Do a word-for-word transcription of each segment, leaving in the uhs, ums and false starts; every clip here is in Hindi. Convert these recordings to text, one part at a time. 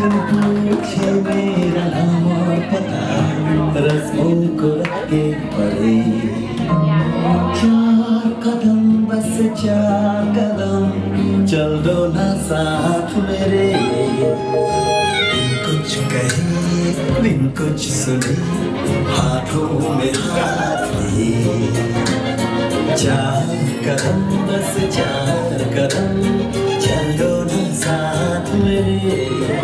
पूछे मेरा नाम और पता, रस्मों को रख के पड़े। चार कदम बस चार कदम, चल दो ना साथ मेरे। कुछ कहे बिन कुछ सुने, हाथों में हाथ लिए। चार कदम बस चार कदम, चल दो ना साथ मेरे।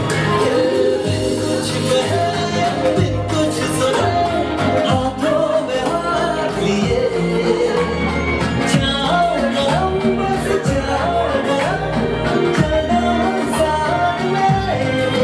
कुछ कहे बिन कुछ सुने, हाथों में हाथ लिए। चार कदम बस चार कदम, चल दो ना साथ मेरे।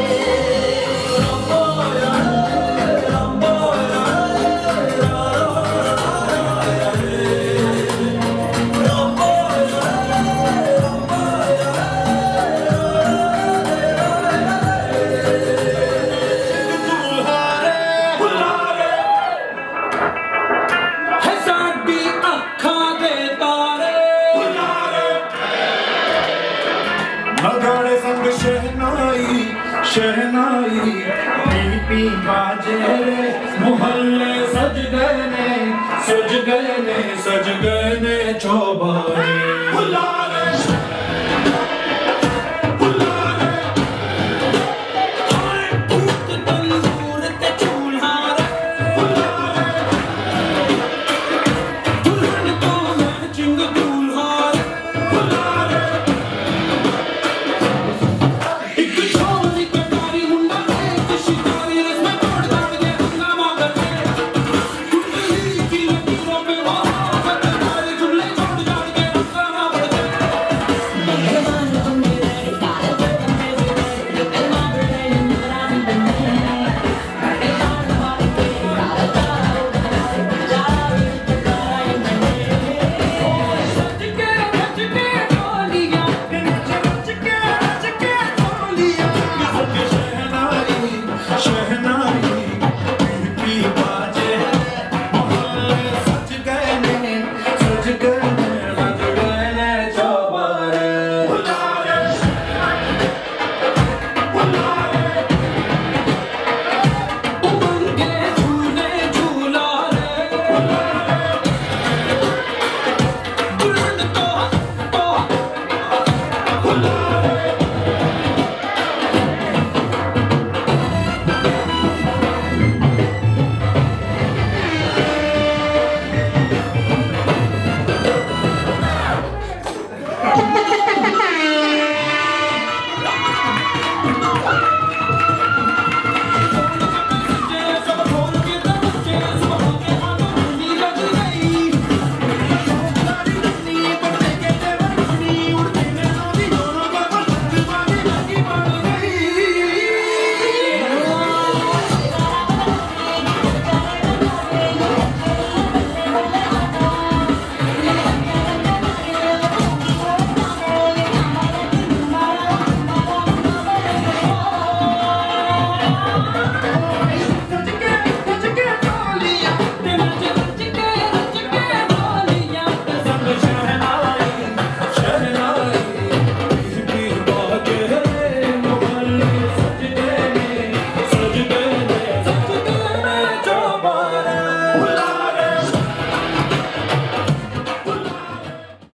नगाड़े संग शहनाई शहनाई, पी पी बाजे रे, मोहल्ले सज गए ने सज गए ने सज गए ने चौबारे।